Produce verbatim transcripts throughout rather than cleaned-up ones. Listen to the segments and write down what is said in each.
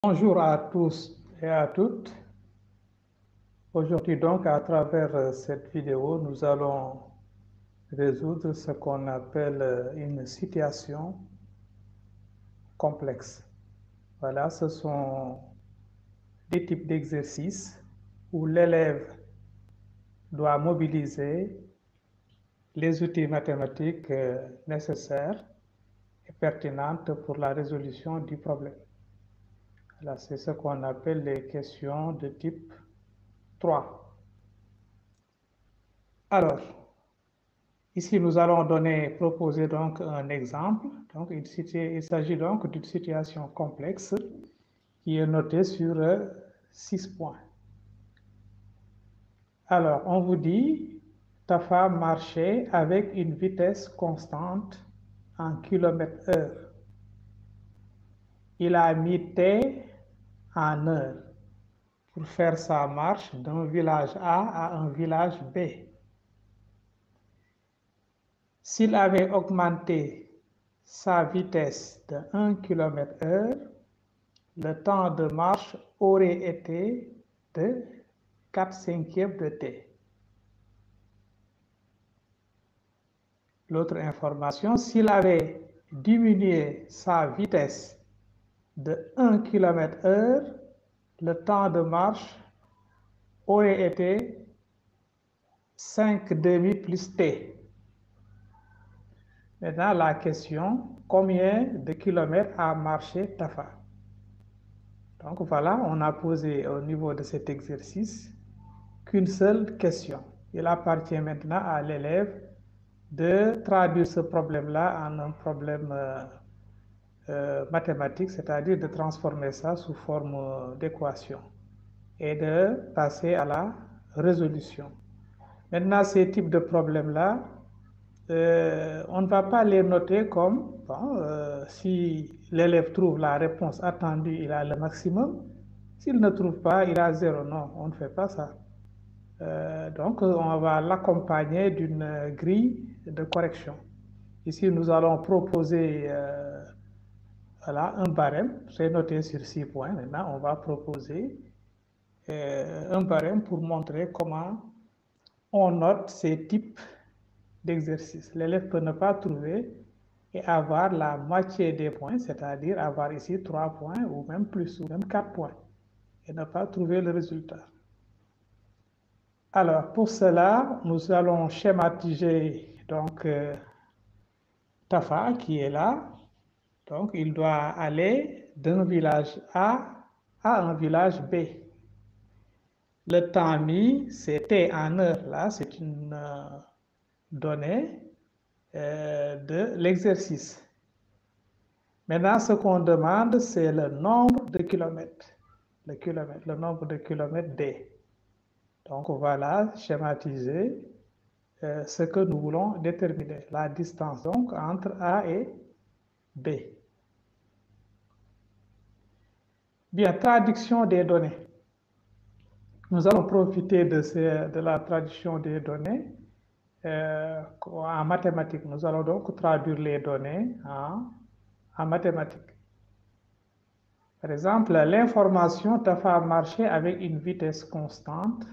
Bonjour à tous et à toutes. Aujourd'hui donc, à travers cette vidéo, nous allons résoudre ce qu'on appelle une situation complexe. Voilà, ce sont des types d'exercices où l'élève doit mobiliser les outils mathématiques nécessaires et pertinents pour la résolution du problème. Voilà, c'est ce qu'on appelle les questions de type trois. Alors, ici, nous allons donner, proposer donc un exemple. Donc, il, il s'agit donc d'une situation complexe qui est notée sur euh, six points. Alors, on vous dit, ta femme marchait avec une vitesse constante en kilomètres heure. Il a mis T en heure pour faire sa marche d'un village A à un village B. S'il avait augmenté sa vitesse de un kilomètre heure, le temps de marche aurait été de quatre cinquièmes de T. L'autre information, s'il avait diminué sa vitesse de un kilomètre heure, le temps de marche aurait été cinq demi plus T. Maintenant, la question, combien de kilomètres a marché Tafa? Donc voilà, on a posé au niveau de cet exercice qu'une seule question. Il appartient maintenant à l'élève de traduire ce problème-là en un problème euh, euh, mathématique, c'est-à-dire de transformer ça sous forme euh, d'équation et de passer à la résolution. Maintenant, ces types de problèmes-là, euh, on ne va pas les noter comme, bon, euh, si l'élève trouve la réponse attendue, il a le maximum. S'il ne trouve pas, il a zéro. Non, on ne fait pas ça. Euh, donc, on va l'accompagner d'une grille de correction. Ici, nous allons proposer euh, voilà, un barème. C'est noté sur six points. Maintenant, on va proposer euh, un barème pour montrer comment on note ces types d'exercices. L'élève peut ne pas trouver et avoir la moitié des points, c'est-à-dire avoir ici trois points ou même plus, ou même quatre points, et ne pas trouver le résultat. Alors, pour cela, nous allons schématiser donc euh, Tafa qui est là. Donc, il doit aller d'un village A à un village B. Le temps mis, c'était en heure. Là, c'est une euh, donnée euh, de l'exercice. Maintenant, ce qu'on demande, c'est le nombre de kilomètres. Le, kilomètre, le nombre de kilomètres D. Donc, voilà, schématiser euh, ce que nous voulons déterminer. La distance, donc, entre A et B. Bien, traduction des données. Nous allons profiter de, ces, de la traduction des données. Euh, en mathématiques, nous allons donc traduire les données en, en mathématiques. Par exemple, l'information t'a fait marcher avec une vitesse constante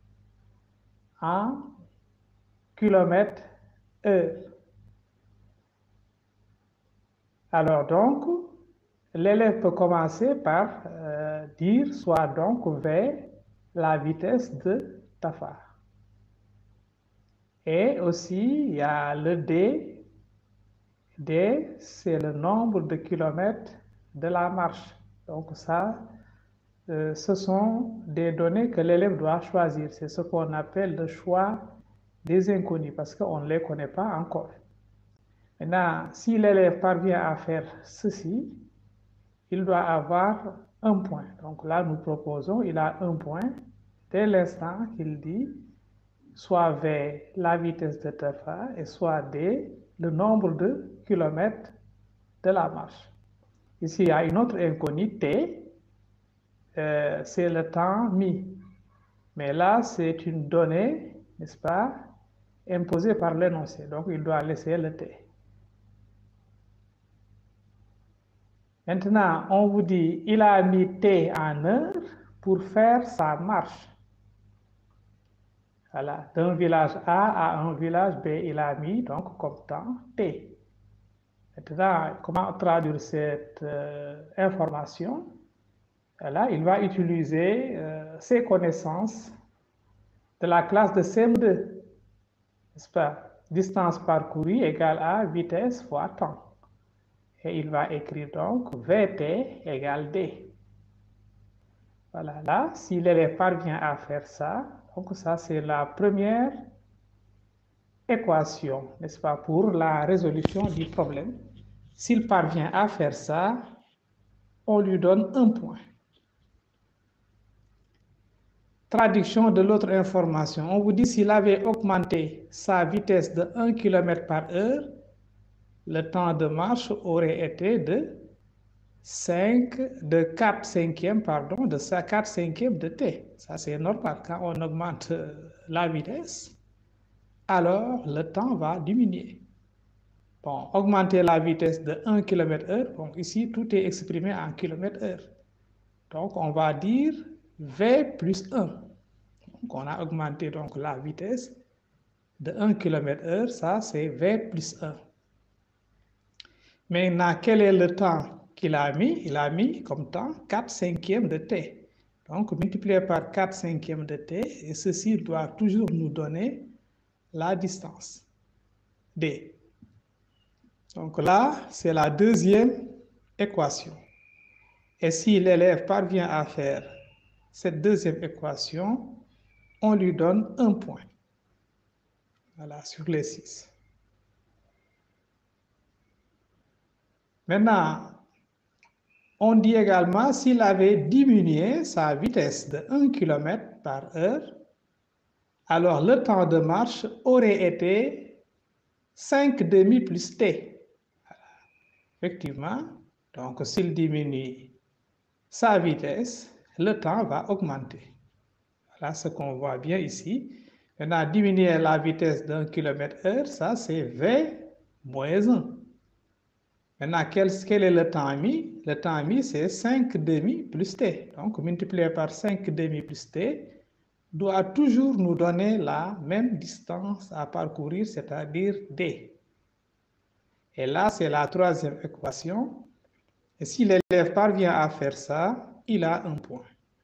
en kilomètres heure. Alors donc, l'élève peut commencer par euh, dire soit donc V, la vitesse de Tafa. Et aussi, il y a le D. D, c'est le nombre de kilomètres de la marche. Donc ça, euh, ce sont des données que l'élève doit choisir. C'est ce qu'on appelle le choix des inconnus parce qu'on ne les connaît pas encore. Maintenant, si l'élève parvient à faire ceci, il doit avoir un point. Donc là, nous proposons, il a un point dès l'instant qu'il dit soit V, la vitesse de Tafa, et soit D, le nombre de kilomètres de la marche. Ici, il y a une autre inconnue, T, euh, c'est le temps mis. Mais là, c'est une donnée, n'est-ce pas, imposée par l'énoncé. Donc, il doit laisser le T. Maintenant, on vous dit, il a mis T en heure pour faire sa marche. Voilà, d'un village A à un village B, il a mis donc comme temps T. Maintenant, comment traduire cette euh, information? Là, il va utiliser euh, ses connaissances de la classe de C M deux, n'est-ce pas? Distance parcourue égale à vitesse fois temps. Et il va écrire donc V T égale D. Voilà, là, si l'élève parvient à faire ça, donc ça c'est la première équation, n'est-ce pas, pour la résolution du problème. S'il parvient à faire ça, on lui donne un point. Traduction de l'autre information. On vous dit s'il avait augmenté sa vitesse de un kilomètre par heure, le temps de marche aurait été de cinq, de quatre cinquièmes, pardon, de quatre cinquièmes de T. Ça, c'est normal. Quand on augmente la vitesse, alors le temps va diminuer. Bon, augmenter la vitesse de un kilomètre heure, bon, ici, tout est exprimé en kilomètre heure. Donc, on va dire V plus un. Donc, on a augmenté donc la vitesse de un kilomètre heure, ça, c'est V plus un. Maintenant, quel est le temps qu'il a mis? Il a mis comme temps quatre cinquièmes de T. Donc, multiplié par quatre cinquièmes de T, et ceci doit toujours nous donner la distance, D. Donc là, c'est la deuxième équation. Et si l'élève parvient à faire cette deuxième équation, on lui donne un point. Voilà, sur les six. Maintenant, on dit également s'il avait diminué sa vitesse de un kilomètre par heure, alors le temps de marche aurait été cinq demi plus T. Voilà. Effectivement, donc s'il diminue sa vitesse, le temps va augmenter. Voilà ce qu'on voit bien ici. Maintenant, diminuer la vitesse d'un kilomètre heure, ça c'est V moins un. Maintenant, quel, quel est le temps mis? Le temps mis, c'est cinq demi plus T. Donc, multiplié par cinq demi plus T doit toujours nous donner la même distance à parcourir, c'est-à-dire D. Et là, c'est la troisième équation. Et si l'élève parvient à faire ça, il a un point.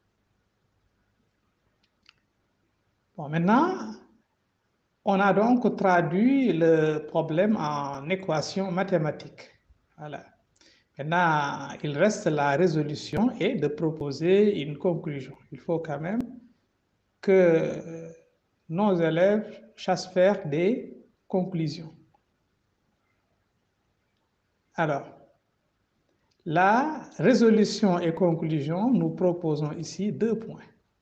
Bon, maintenant, on a donc traduit le problème en équation mathématique. Voilà. Maintenant, il reste la résolution et de proposer une conclusion. Il faut quand même que nos élèves sachent faire des conclusions. Alors, la résolution et conclusion, nous proposons ici deux points.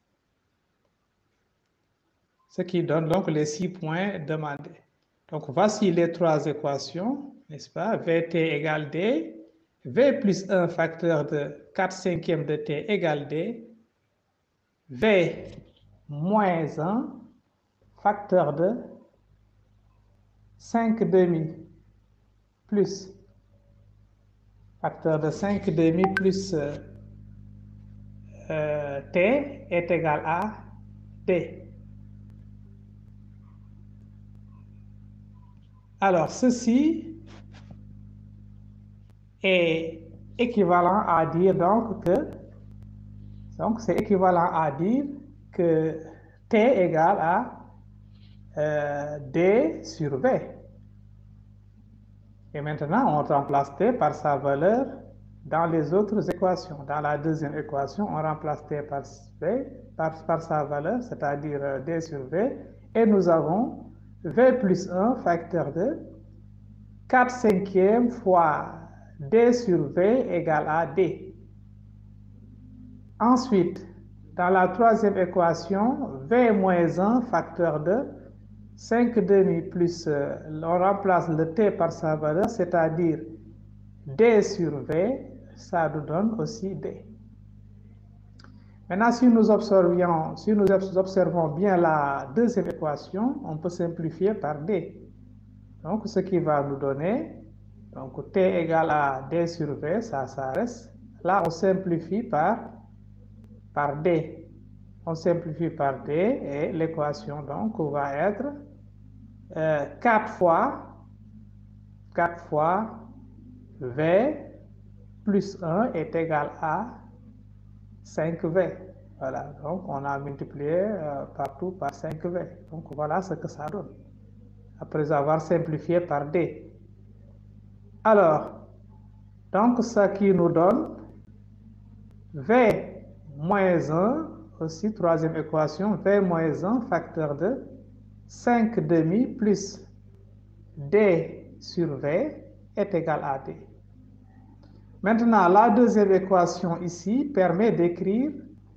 Ce qui donne donc les six points demandés. Donc, voici les trois équations, n'est-ce pas? V T égale D, V plus un facteur de quatre cinquièmes de T égale D, V moins un facteur de cinq demi plus facteur de cinq demi plus euh, euh, T est égal à D. Alors, ceci est équivalent à dire donc que donc c'est équivalent à dire que T égale à euh, D sur V. Et maintenant, on remplace T par sa valeur dans les autres équations. Dans la deuxième équation, on remplace T par V, par, par sa valeur, c'est-à-dire euh, D sur V, et nous avons V plus un facteur de quatre cinquièmes fois D sur V égale à D. Ensuite, dans la troisième équation, V moins un facteur de cinq demi plus, euh, on remplace le T par sa valeur, c'est-à-dire D sur V, ça nous donne aussi D. Maintenant, si nous observions, si nous observons bien la deuxième équation, on peut simplifier par D. Donc, ce qui va nous donner Donc, T égale à D sur V, ça, ça reste. Là, on simplifie par, par D. On simplifie par D et l'équation, donc, va être euh, quatre fois, quatre fois V plus un est égal à cinq V. Voilà, donc on a multiplié euh, partout par cinq V. Donc voilà ce que ça donne, après avoir simplifié par D. Alors, donc ce qui nous donne V moins un, aussi troisième équation, V moins un facteur de cinq demi plus D sur V est égal à D. Maintenant, la deuxième équation ici permet d'écrire,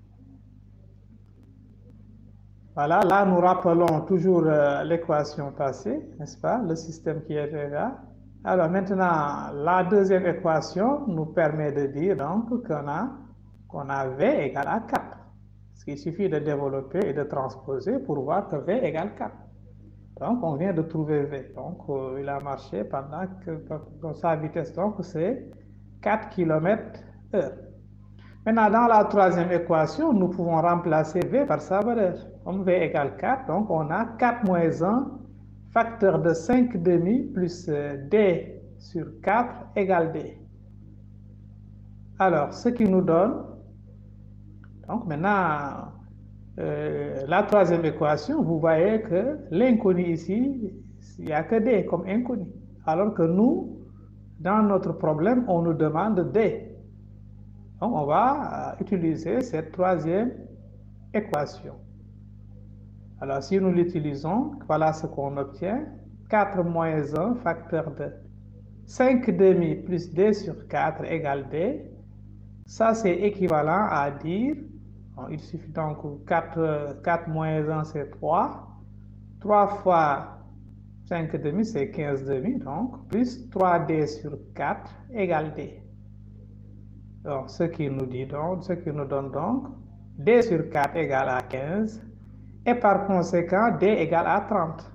voilà, là nous rappelons toujours euh, l'équation passée, n'est-ce pas, le système qui était là. Alors maintenant, la deuxième équation nous permet de dire donc qu'on a, qu'on a V égale à quatre. Ce qu'il suffit de développer et de transposer pour voir que V égale quatre. Donc on vient de trouver V. Donc euh, il a marché pendant que dans sa vitesse, donc c'est quatre kilomètres heure. Maintenant, dans la troisième équation, nous pouvons remplacer V par sa valeur. Comme V égale quatre, donc on a quatre moins un facteur de cinq demi plus D sur quatre égale D. Alors, ce qui nous donne, donc maintenant, euh, la troisième équation, vous voyez que l'inconnu ici, il n'y a que D comme inconnu. Alors que nous, dans notre problème, on nous demande D. Donc, on va utiliser cette troisième équation. Alors, si nous l'utilisons, voilà ce qu'on obtient. quatre moins un facteur de cinq demi plus D sur quatre égale D. Ça, c'est équivalent à dire, bon, il suffit donc quatre, quatre moins un, c'est trois. trois fois cinq demi, c'est quinze demi, donc, plus trois D sur quatre égale D. Donc, ce qui nous dit donc, ce qui nous donne donc, D sur quatre égale à quinze, et par conséquent, D égale à trente.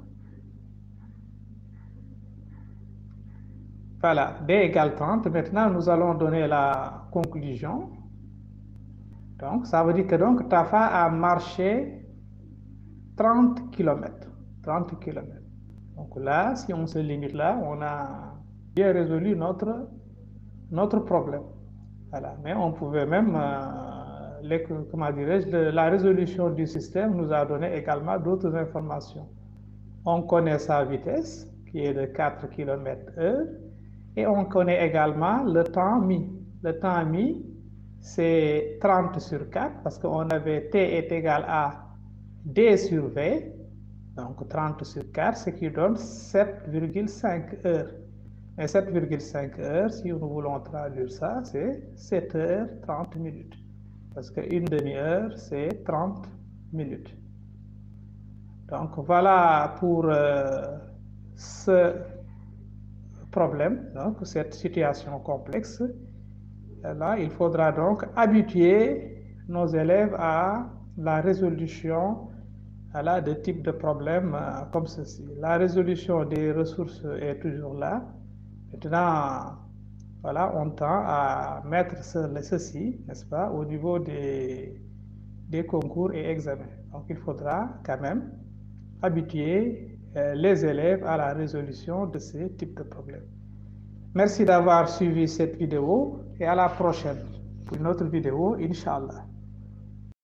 Voilà, D égale trente. Maintenant, nous allons donner la conclusion. Donc, ça veut dire que donc, Tafa a marché trente kilomètres. trente kilomètres. Donc là, si on se limite là, on a bien résolu notre, notre problème. Voilà. Mais on pouvait même, euh, les, comment dirais-je, la résolution du système nous a donné également d'autres informations. On connaît sa vitesse, qui est de quatre kilomètres heure, et on connaît également le temps mis. Le temps mis, c'est trente sur quatre, parce qu'on avait T est égal à D sur V, donc trente sur quatre, ce qui donne sept virgule cinq heures. Et sept virgule cinq heures, si nous voulons traduire ça, c'est sept heures trente minutes. Parce qu'une demi-heure, c'est trente minutes. Donc voilà pour euh, ce problème, donc cette situation complexe. Et là, il faudra donc habituer nos élèves à la résolution voilà, de types de problèmes euh, comme ceci. La résolution des ressources est toujours là. Maintenant, voilà, on tend à mettre ce, ceci, n'est-ce pas, au niveau des, des concours et examens. Donc, il faudra quand même habituer euh, les élèves à la résolution de ces types de problèmes. Merci d'avoir suivi cette vidéo et à la prochaine pour une autre vidéo, Inch'Allah.